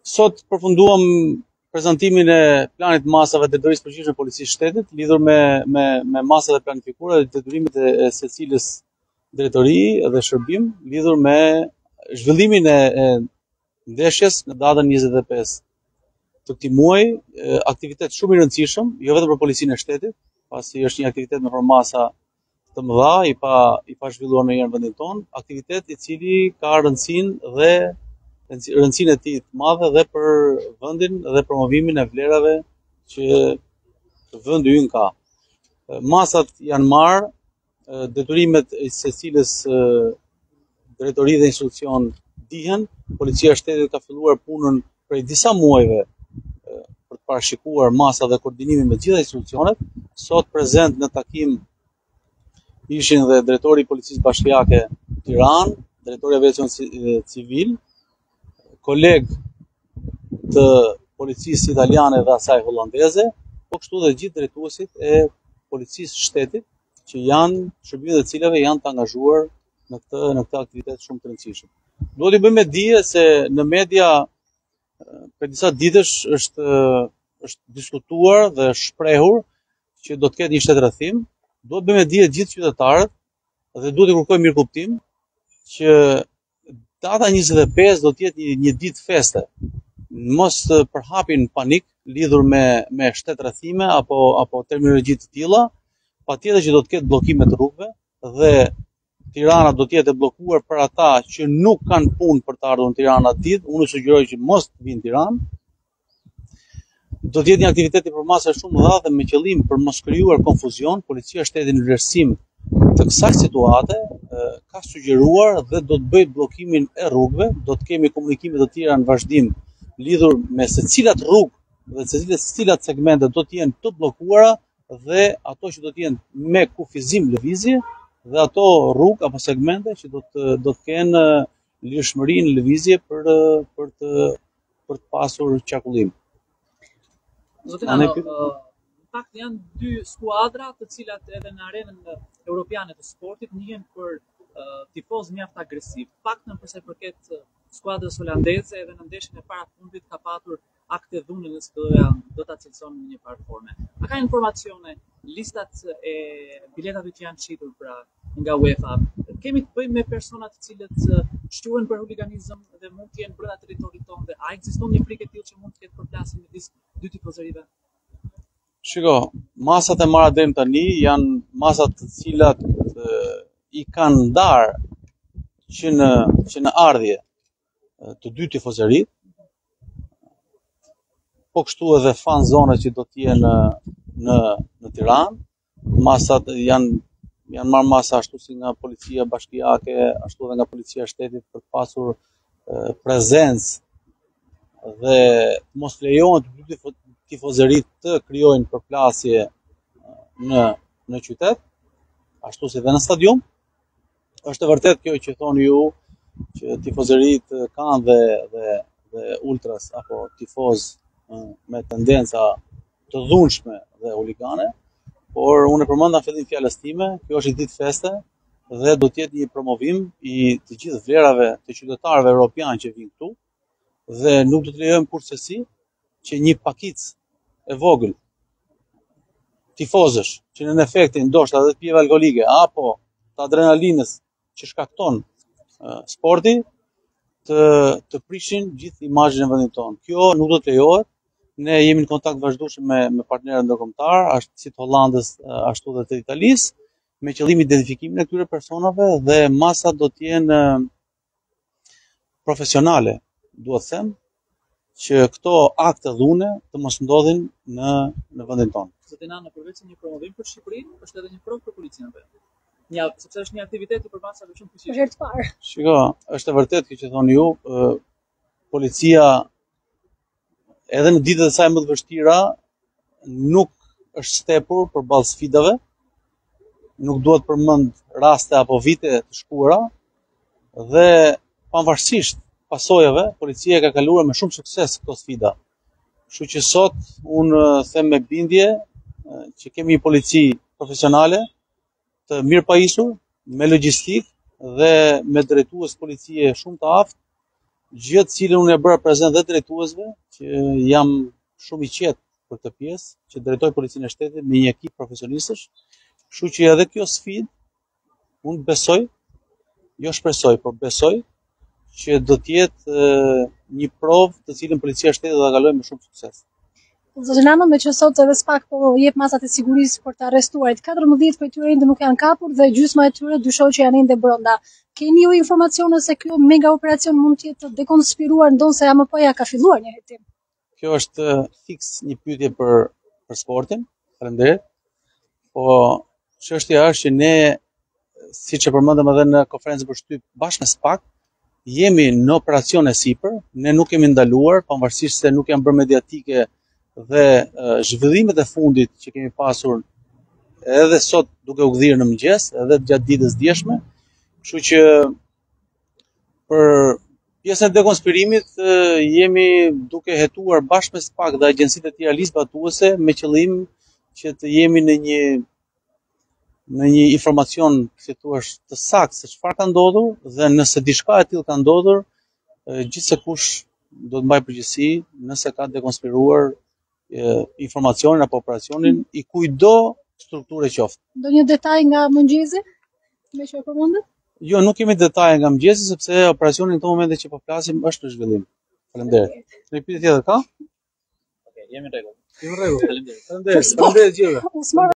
Sot përfunduam prezantimin e planit të masave të drejtorisë përgjithshme të Policisë së Shtetit, lidhur me masat e planifikuara dhe detyrimet e secilës drejtori dhe shërbim, lidhur me zhvillimin e ndeshjes në datën 25 të këtij muaji, aktivitet shumë i rëndësishëm, jo vetëm për Policinë e Shtetit, pasi është një aktivitet me formasa të mëdha, i pa zhvilluar ndonjëherë në vendin tonë, aktivitet i cili ka rëndësinë e tij të madhe dhe për vendin dhe promovimin e vlerave që vendi ynë ka. Masat janë marrë, detyrimet e secilës drejtori dhe institucion dihen. Policia e Shtetit ka filluar punën prej disa muajve për të parashikuar masat dhe koordinimin me gjitha institucionet. Sot prezent në takim ishin dhe drejtori i Policisë Bashkiake Tiranë, drejtori i Aviacionit Civil, kolegë të Policisë Italiane dhe asaj hollandeze, po kështu dhe gjithë drejtuesit e Policisë së Shtetit, që janë shërbimet e cilave janë të angazhuar në këtë aktivitet shumë të rëndësishëm. Duhet i bëjmë dije se në media për disa ditësh është diskutuar dhe shprehur që do të ketë një shtetërrethim. Duhet bëjmë dije gjithë qytetarët dhe duhet i kërkojmë mirëkuptim që data 25 do të jetë një ditë feste. Mos përhapin panik lidhur me shtetërrethime apo terminologji të tilla. Patjetër që do të ketë bllokime të rrugëve dhe Tirana do të jetë e bllokuar për ata që nuk kanë punë për të ardhur në Tiranë atë ditë. Unë sugjeroj që mos të vinë në Tiranë. Do të jetë një aktivitet i përmasur shumë të madh dhe me qëllim për mos krijuar konfuzion. Policia e Shtetit në vlerësim të kësaj situate ka sugjeruar dhe do të bëjë bllokimin e rrugëve. Do të kemi komunikime të tjera në vazhdim lidhur me secilat rrugë dhe cilat segmente do të jenë të bllokuara dhe ato që do të jenë me kufizim lëvizje dhe ato rrugë apo segmente që do të kenë lirshmëri në lëvizje për të pasur qarkullim. Zotinano, në fakt janë dy skuadra të cilat edhe në arenën europiane të sportit njihen për tifoz mjaft agresiv. Paktën për sa i përket skuadrës holandeze edhe në ndeshjen e parafundit ka patur akte dhune nëse do ta cilëson në një farë forme. A ka informacione, listat e biletave që janë shitur pra nga UEFA? Kemi të bëjmë me persona të cilët shquhen për huliganizëm dhe mund të jenë brenda territorit tonë dhe a ekziston një frikë e tillë që mund të ketë përplasje midis dy tifozërive? Shiko, masat e marra deri tani janë masat të cilat i kanë ndarë që në ardhje të dy tifozërit, po kështu edhe fan zone që do të jenë në Tiranë. Masat janë marrë masa ashtu si nga Policia Bashkiake, ashtu edhe nga Policia e Shtetit për të pasur prezencë dhe mos lejohen të dy tifozërit të krijojnë përplasje në qytet, ashtu si dhe në stadium. Është e vërtet kjo që thoni ju që tifozërit kanë dhe ultras apo tifoz me tendenca të dhunshme dhe huligane, por unë e përmenda në fillim fjalës time, kjo është një ditë feste dhe do të jetë një promovim i të gjithë vlerave të qytetarëve europianë që vinë këtu dhe nuk do të lejojmë kurrësesi që një pakicë e vogël tifozësh që në efektin ndoshta edhe të pijeve alkolike apo të adrenalinës që shkakton sporti të prishin gjithë imazhin e vendit tonë. Kjo nuk do të lejohet. Ne jemi në kontakt vazhdueshëm me partnerët ndërkombëtar, si të Hollandës ashtu dhe të Italisë, me qëllim identifikimin e këtyre personave dhe masat do të jenë profesionale, duhet të them, që këto akte dhune të mos ndodhin në vendin tonë. Zotinano, përveç një promovim për Shqipërinë, është edhe një provë për Policinë apo? Sepse është një aktivitet i përmasur shumë fuqishëm. Është të parë. Shiko, është e vërtetë kjo që thoni ju, policia edhe në ditët e saj më të vështira nuk është stepur përballë sfidave, nuk duhet përmend raste apo vite të shkuara dhe pavarësisht pasojave, policia ka kaluar me shumë sukses këto sfida. Kështu që sot unë them me bindje që kemi një polici profesionale të mirë pajisur, me logjistikë dhe me drejtues policie shumë të aftë, gjë të cilën unë e bëra prezant dhe drejtuesve, që jam shumë i qetë për këtë pjesë, që drejtoj Policinë e Shtetit me një ekip profesionistësh, kështu që edhe kjo sfidë unë besoj, jo shpresoj, por besoj që do të jetë një provë të cilën Policia e Shtetit do ta kalojë me shumë sukses. Zoti Nano, me që sot edhe SPAK po jep masat e sigurisë për të arrestuarit, 14 prej tyre ende nuk janë kapur dhe gjysma e tyre dyshohet që janë ende brenda. Keni ju informacione se kjo mega operacion mund të jetë dekonspiruar ndonse ja më poja ka filluar një hetim? Kjo është fiks një pyetje për sportin. Faleminderit. Po çështja është që ne, siç e përmendëm edhe në konferencën për shtyp bashkë me SPAK, jemi në operacion e sipër, ne nuk kemi ndaluar, pavarësisht se nuk janë bërë mediatike dhe zhvillimet e fundit që kemi pasur edhe sot duke u kthyer në mëngjes, edhe gjatë ditës djeshme, kështu që për pjesën e dekonspirimit jemi duke hetuar bashkë me SPAK dhe agjencitë e tjera ligj-zbatuese me qëllim që të jemi në një informacion, si thua, të saktë se çfarë ka ndodhur dhe nëse diçka e tillë ka ndodhur, gjithsekush do të mbajë përgjegjësi nëse ka dekonspiruar informacionin apo operacionin i kujdo strukture qoftë. Ndonjë detaj nga mëngjesi? Me që e përmendet? Jo, nuk kemi detaje nga mëngjesi sepse operacioni në këto momente që po flasim është në zhvillim. Faleminderit. Në pyetje tjetër ka? Okej, jemi në rregull. Jemi në rregull. Faleminderit. Faleminderit gjithëve.